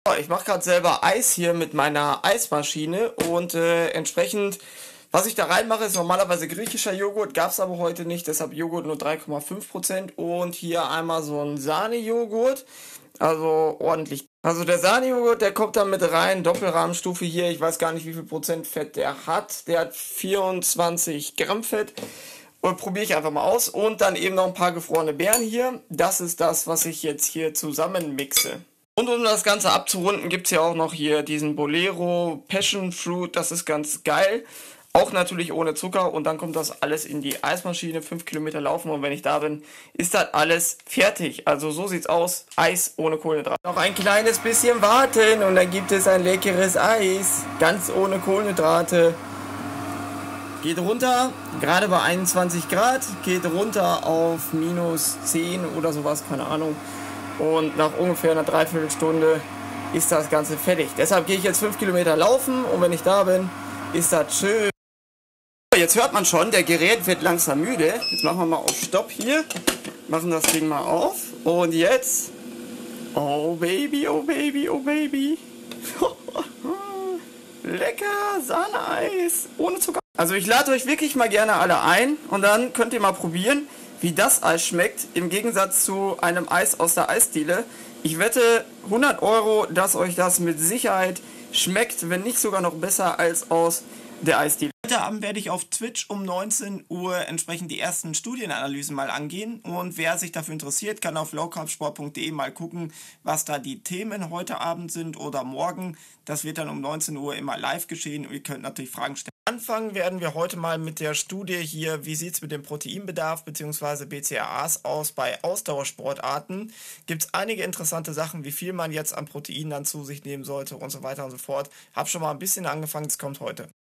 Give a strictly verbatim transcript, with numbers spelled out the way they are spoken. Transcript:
So, ich mache gerade selber Eis hier mit meiner Eismaschine und äh, entsprechend, was ich da reinmache, ist normalerweise griechischer Joghurt, gab es aber heute nicht, deshalb Joghurt nur drei Komma fünf Prozent und hier einmal so ein Sahnejoghurt, also ordentlich. Also der Sahnejoghurt, der kommt dann mit rein, Doppelrahmenstufe hier, ich weiß gar nicht, wie viel Prozent Fett der hat, der hat vierundzwanzig Gramm Fett. Und probiere ich einfach mal aus und dann eben noch ein paar gefrorene Beeren hier. Das ist das, was ich jetzt hier zusammen mixe. Und um das Ganze abzurunden, gibt es ja auch noch hier diesen Bolero Passion Fruit. Das ist ganz geil. Auch natürlich ohne Zucker. Und dann kommt das alles in die Eismaschine. fünf Kilometer laufen. Und wenn ich da bin, ist das alles fertig. Also so sieht's aus. Eis ohne Kohlenhydrate. Noch ein kleines bisschen warten. Und dann gibt es ein leckeres Eis. Ganz ohne Kohlenhydrate. Geht runter, gerade bei einundzwanzig Grad, geht runter auf minus zehn oder sowas, keine Ahnung. Und nach ungefähr einer Dreiviertelstunde ist das Ganze fertig. Deshalb gehe ich jetzt fünf Kilometer laufen und wenn ich da bin, ist das schön. Jetzt hört man schon, der Gerät wird langsam müde. Jetzt machen wir mal auf Stopp hier, machen das Ding mal auf. Und jetzt, oh Baby, oh Baby, oh Baby. Lecker, Sahneeis, ohne Zucker. Also ich lade euch wirklich mal gerne alle ein und dann könnt ihr mal probieren, wie das Eis schmeckt, im Gegensatz zu einem Eis aus der Eisdiele. Ich wette hundert Euro, dass euch das mit Sicherheit schmeckt, wenn nicht sogar noch besser als aus der Eisdiele. Heute Abend werde ich auf Twitch um neunzehn Uhr entsprechend die ersten Studienanalysen mal angehen und wer sich dafür interessiert, kann auf lowcarbsport punkt de mal gucken, was da die Themen heute Abend sind oder morgen. Das wird dann um neunzehn Uhr immer live geschehen und ihr könnt natürlich Fragen stellen. Anfangen werden wir heute mal mit der Studie hier, wie sieht es mit dem Proteinbedarf bzw. B C A As aus bei Ausdauersportarten. Gibt es einige interessante Sachen, wie viel man jetzt an Protein dann zu sich nehmen sollte und so weiter und so fort. Hab schon mal ein bisschen angefangen, es kommt heute.